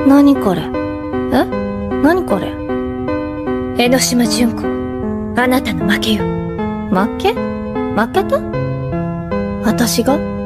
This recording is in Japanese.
何これ？何これ？ 江ノ島純子、あなたの負けよ。 負けた？私が？